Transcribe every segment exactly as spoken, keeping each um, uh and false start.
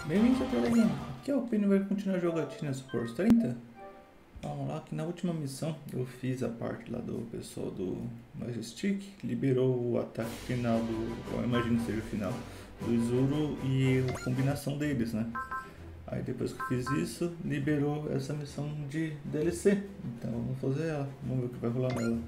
Bem-vindos ao Telegram. Aqui é o Pino e vai continuar a jogatina Super trinta. Vamos lá, que na última missão eu fiz a parte lá do pessoal do Majestic, liberou o ataque final do, eu imagino que seja o final, do Izuru e a combinação deles, né? Aí depois que eu fiz isso, liberou essa missão de D L C. Então vamos fazer ela, vamos ver o que vai rolar nela.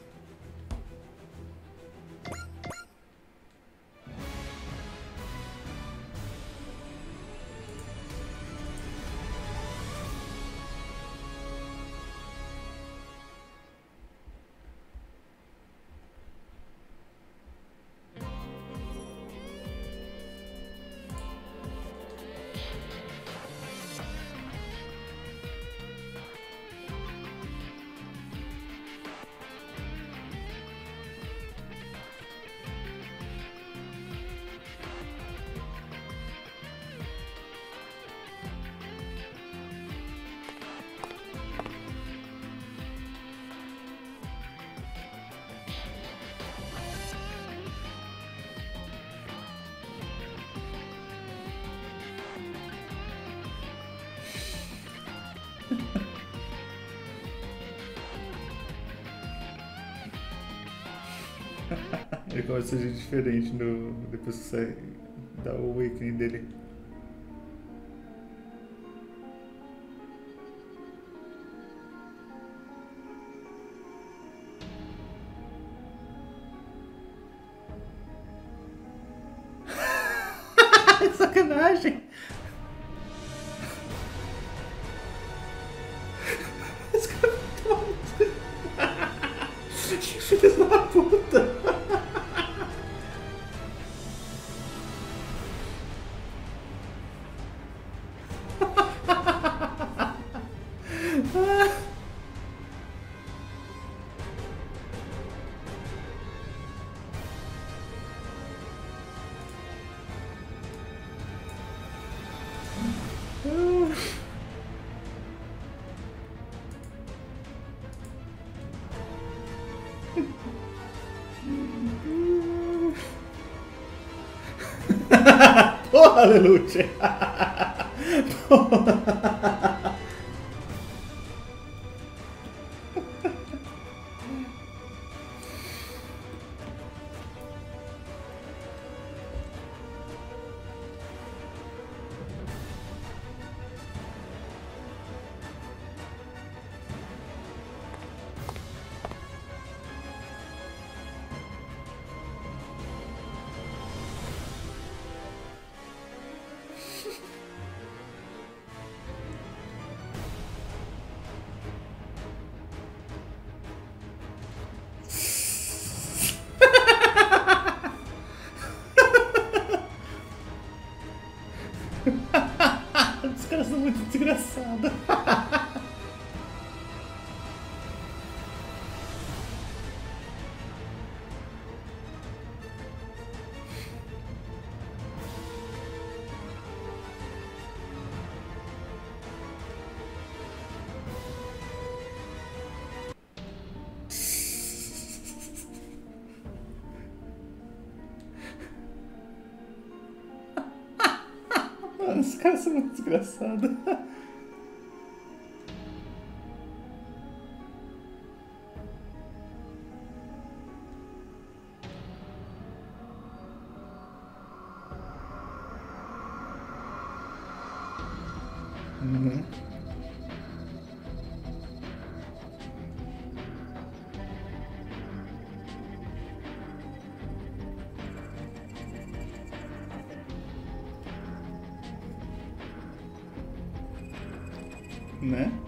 Ele começa a ser diferente no, depois que sai da Awakening dele. Sacanagem! Esse cara é tonto! Que filho da puta! Porra, Lelouch! Porra! Os caras são muito desgraçados. Mano, os caras são muito desgraçados. Uhum. Né?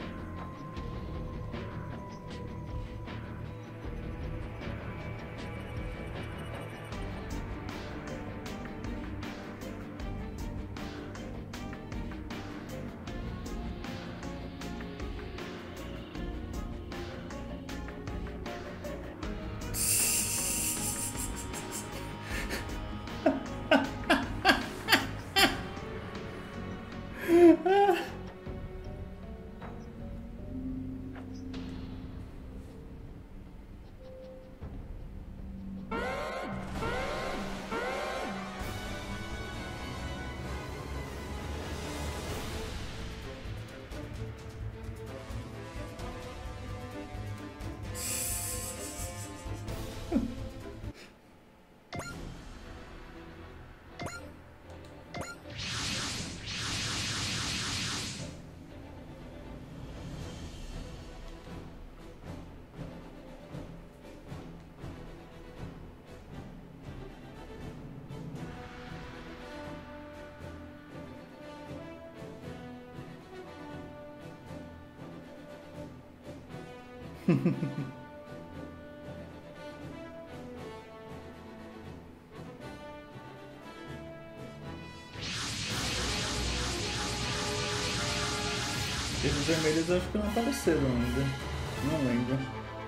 Esses vermelhos eu acho que não apareceram ainda. Não lembro.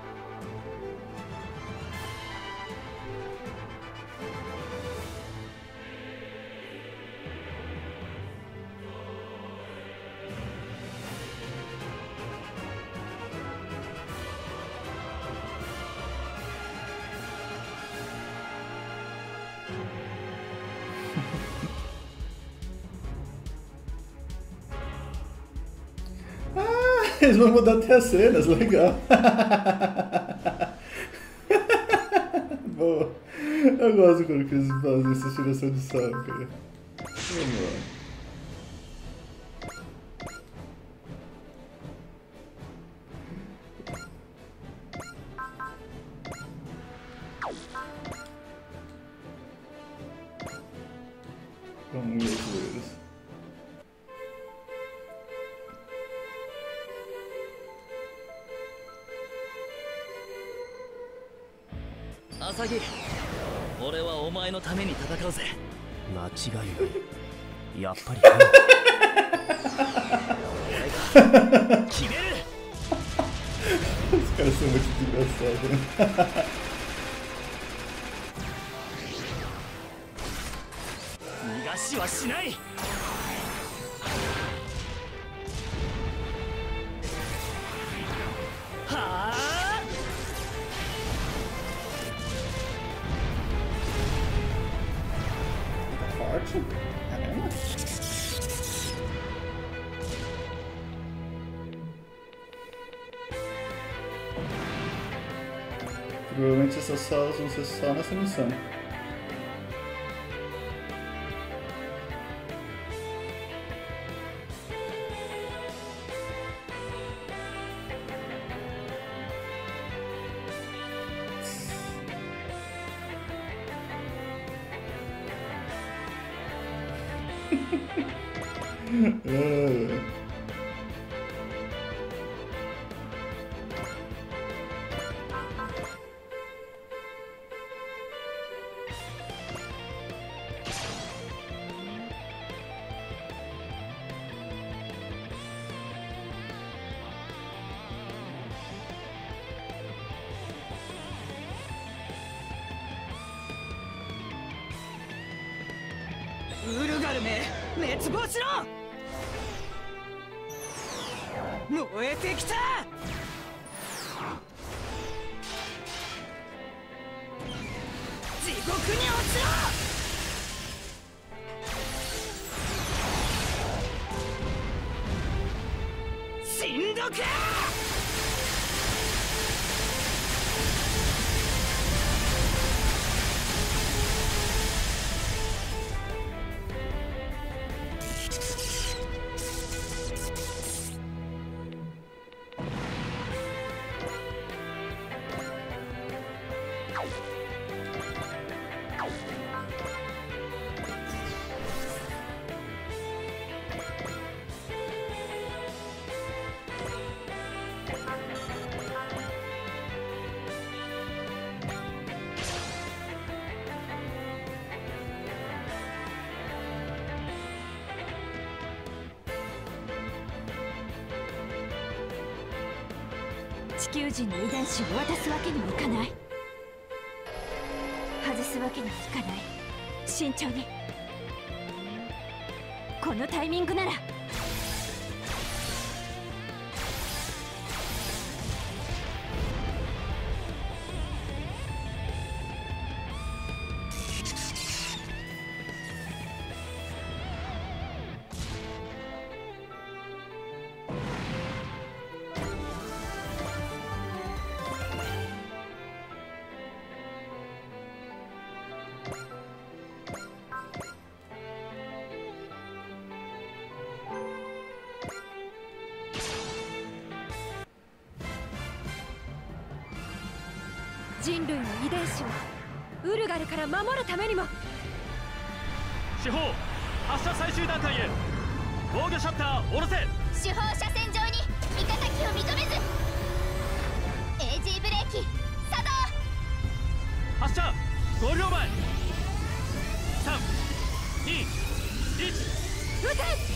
Eles vão mudar até as cenas, legal. Boa. Eu gosto quando eles fazem essa tiração de sarro, cara. Vamos lá. Vamos ver os loiros. アサギ、俺はお前のために戦うぜ。間違いない。やっぱり俺が決める。 Os caras são muito engraçados, né? 逃がしはしない。はあ。 Forte? Caramba! Provavelmente essas salas vão ser só nessa missão. uh. ウルガルめ、滅亡しろ。燃えてきた。地獄に落ちろ。死んどけ。 地球人の遺伝子を渡すわけにもいかない。外すわけにもいかない。慎重に。このタイミングなら。人類の遺伝子をウルガルから守るためにも。 主砲発射最終段階へ。防御シャッター下ろせ。 主砲車線上に味方機を認めず。 機作動。 発射ごびょうまえ。さんにいち。 撃て。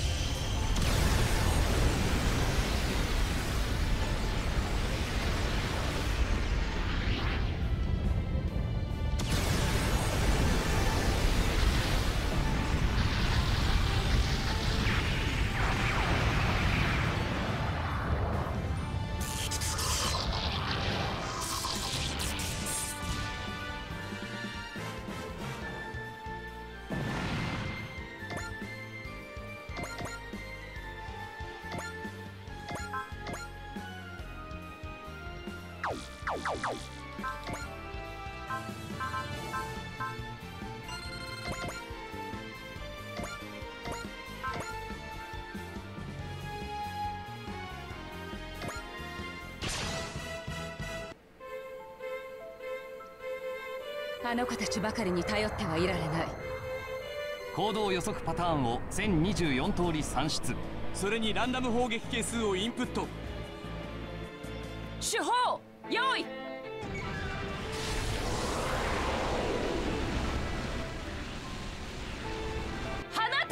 あの子たちばかりに頼ってはいられない。 行動予測パターンをせんにじゅうよん通り算出。 それにランダム砲撃係数をインプット。 手法用意。放て。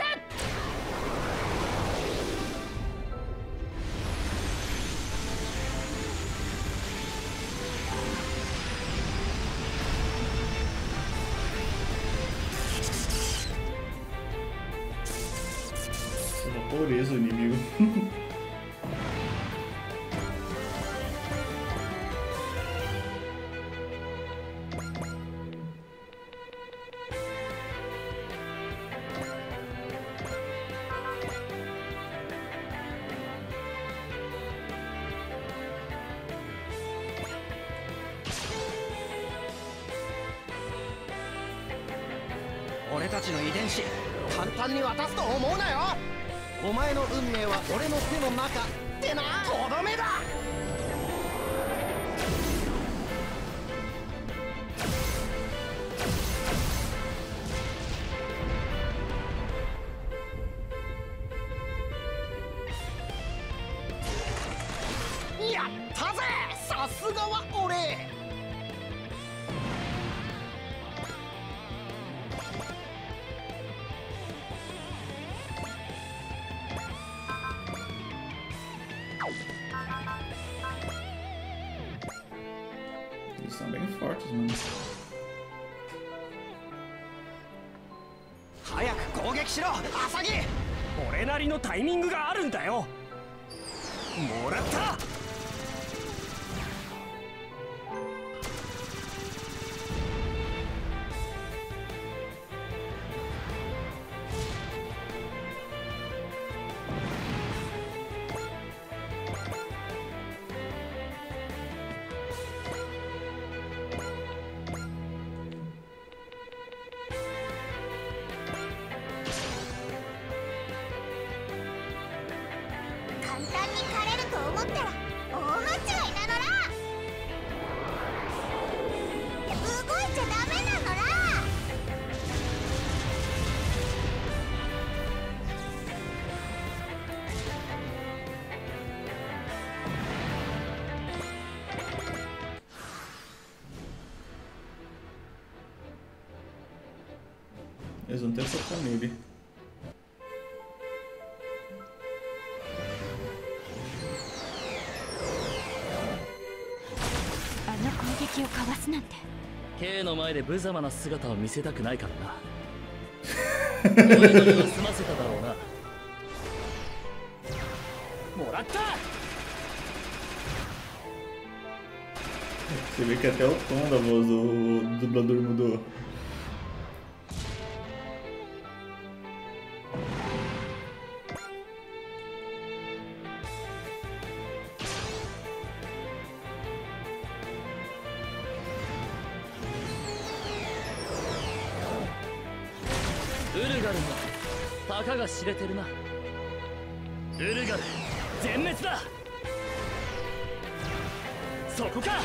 Japonês o inimigo. 俺たちの遺伝子簡単に渡すと思うなよ。お前の運命は俺の手の中ってな。とどめだ。やったぜ。さすがは俺。 Eles são bem fortes, mano. 早く攻撃しろ、アサギ。 俺なりのタイミングがあるんだよ。もらった。 簡単に狩れると思ったら大間違いなのら。動いちゃダメなのら。 Eles vão ter que focar nele. あの攻撃をかわすなんて。 K の前で無様な姿を見せたくないからな。お祈りは済ませただろうな。 もらった。 Você vê que até o tom da voz do, do dublador mudou. Urgal のたかが知れてるな。ウルガル全滅だ。そこか。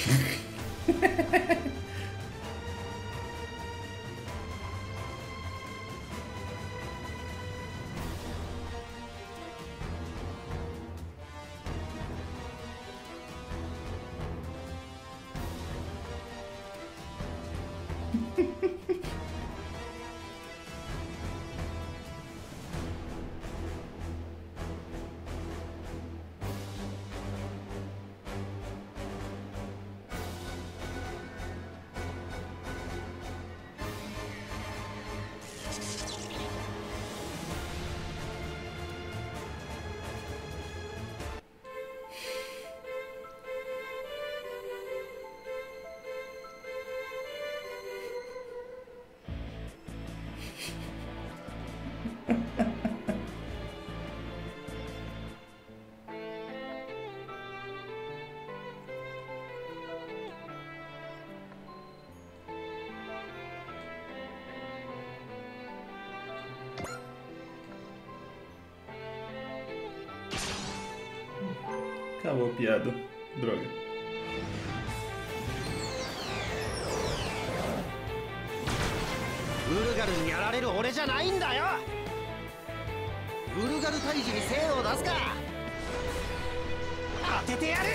Acabou a piada. Droga. ウルガルにやられる俺じゃないんだよ。ウルガル退治に精を出すか。当ててやる。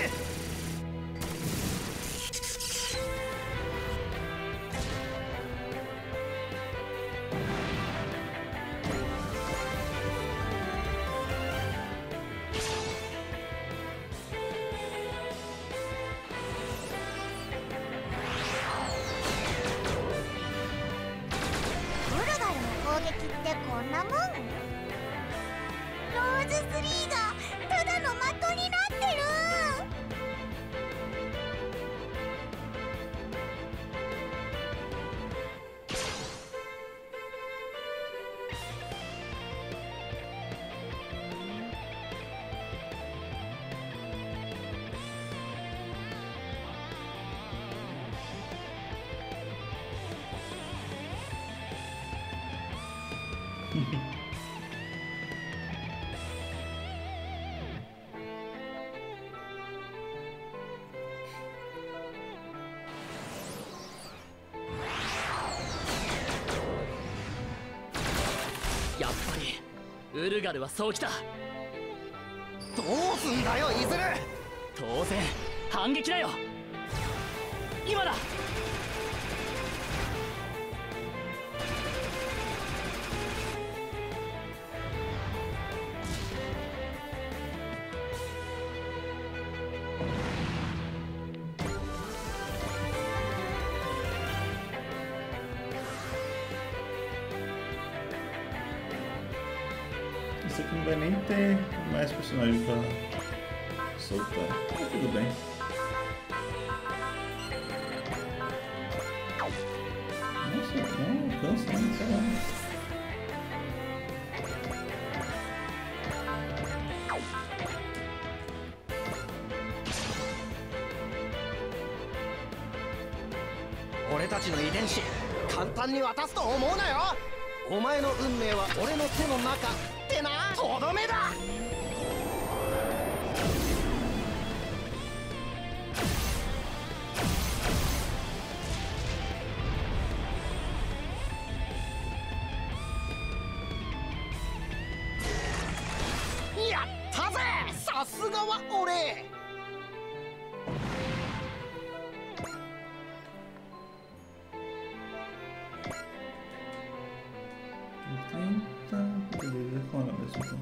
やっぱりウルガルはそうきた。 どうすんだよイズル。 当然反撃だよ。今だ。 Isso aqui não vai nem ter mais personagem pra soltar. Mas tudo bem. Nossa, não cansa, não, sei lá. 俺たちの遺伝子簡単に渡すと思うなよ。お前の運命は俺の手の中ってな。とどめだ。やったぜ。さすがは俺。 Beleza, qual é o mesmo então?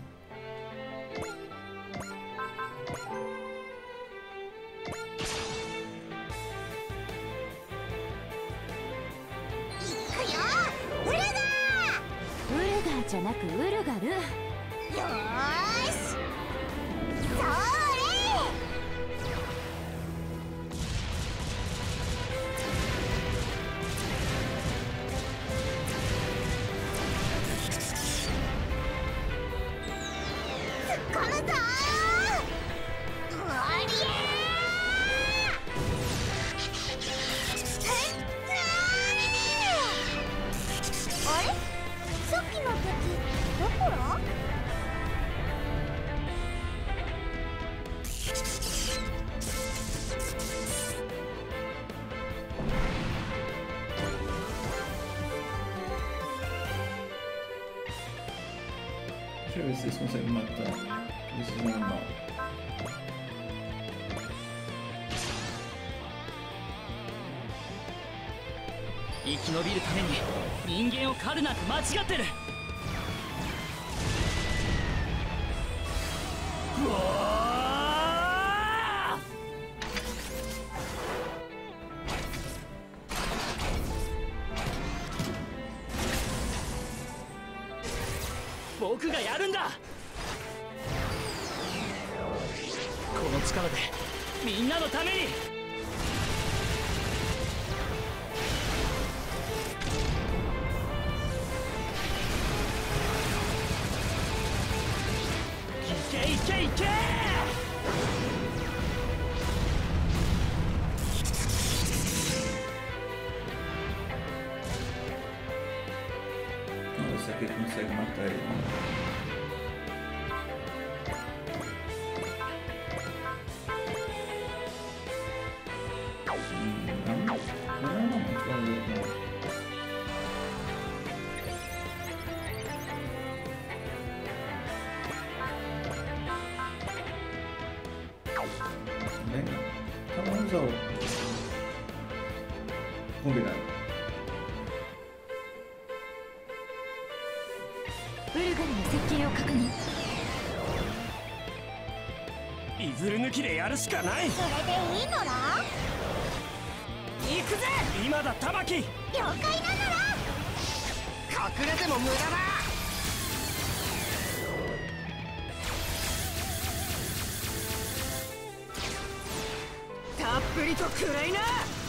Urugar! Urugar じゃなくウルガル。よーし。それ。突っ込むぞー。おりゃー。あれ？さっきの敵どこら？ ver se eles conseguem matar esses normal. 生き延びるために人間を狩るなんて間違ってる。うわー！僕がやるんだ。この力でみんなのために。いけいけいけ！ Nossa, aqui consegue matar ele. Não, não, não, não. Então vamos ao combinado. ウルガルの接近を確認。 いずる抜きでやるしかない。 それでいいのな。 行くぜ今だ玉木。 了解なのな。 隠れても無駄だ。 たっぷりと食らいな。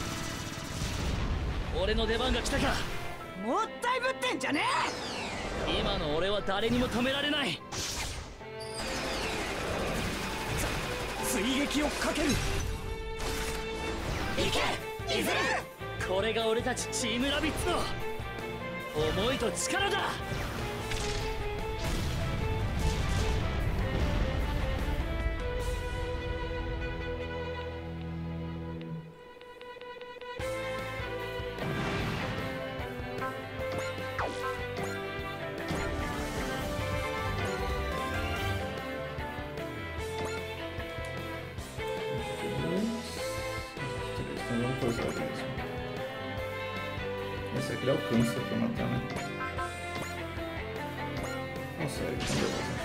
俺の出番が来たか。 もったいぶってんじゃねえ。今の俺は誰にも止められない。 追撃をかける。 行けいずる。これが俺たちチームラビッツの思いと力だ。 Vamos forçar isso. Esse aqui ele alcança pra matar, né? Consegue, então beleza.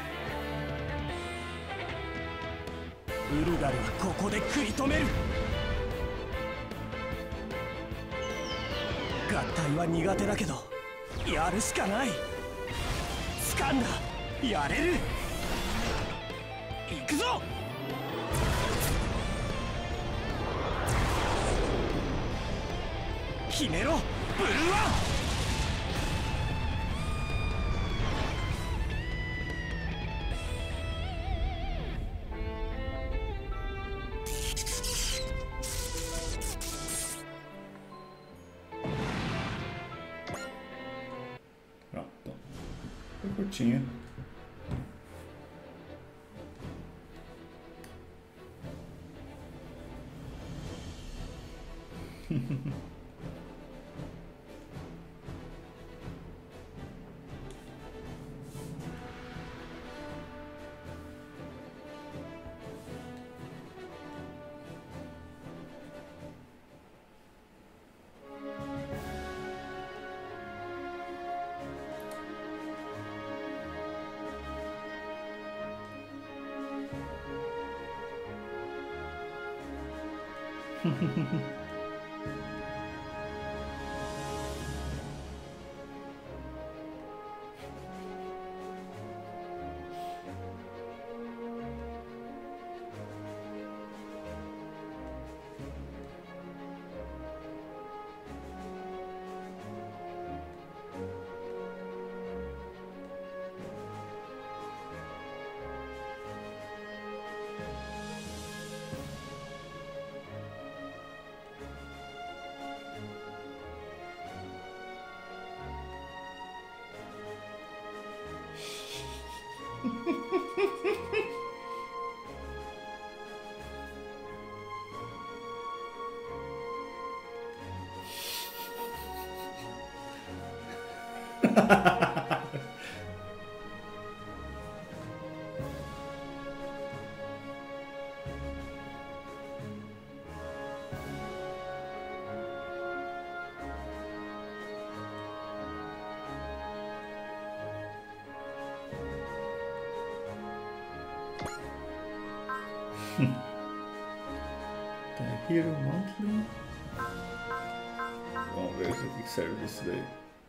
ウルガルはここで食い止める。合体は苦手だけどやるしかない。掴んだ。やれる。行くぞ。決めろブルーワン。 Pronto. Foi curtinho. Tá, Hero Monthly. Vamos ver o que serve isso daí.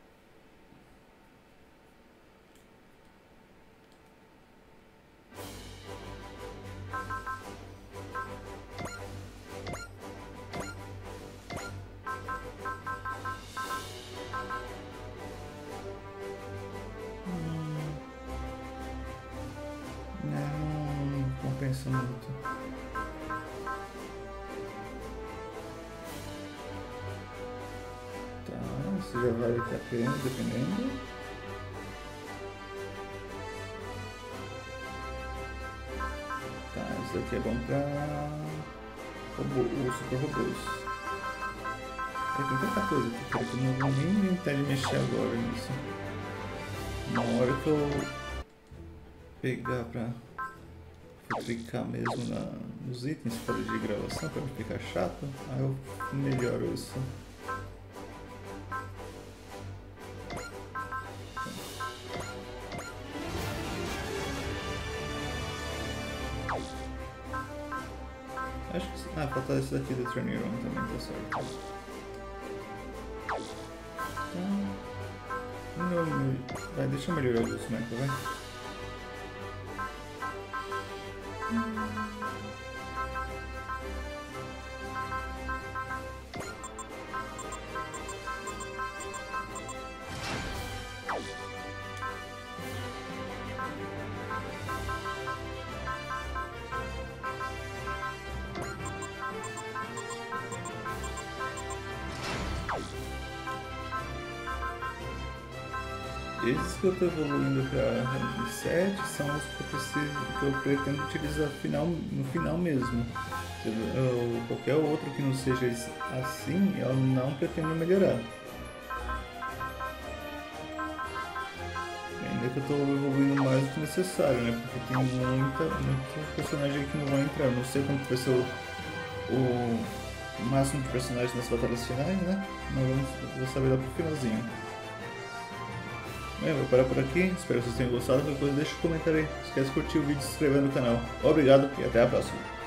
Compensa muito. Tá, isso já vale a pena, dependendo. Tá, isso daqui é bom pra robô, o super robôs. É, tem tanta coisa aqui, cara, que eu não vou nem tentar de mexer agora nisso. Na hora que eu pegar pra clicar mesmo na, nos itens para de gravação para não ficar chato, aí eu melhoro isso. Acho que ah, falta esse daqui do Training Room também, tá certo. Então, não, vai, deixa eu melhorar o Smack, vai. Esses que eu estou evoluindo para rank sete são os que eu preciso, que eu pretendo utilizar final, no final mesmo. Eu, qualquer outro que não seja assim, eu não pretendo melhorar. Ainda que eu estou evoluindo mais do que necessário, né? Porque tem muita, muita personagem que não vai entrar. Eu não sei quanto vai ser o, o máximo de personagens nas batalhas finais, né? Mas vamos, vou saber lá pro finalzinho. Bem, vou parar por aqui, espero que vocês tenham gostado. Qualquer coisa deixa um comentário aí, não esquece de curtir o vídeo e se inscrever no canal. Obrigado e até a próxima.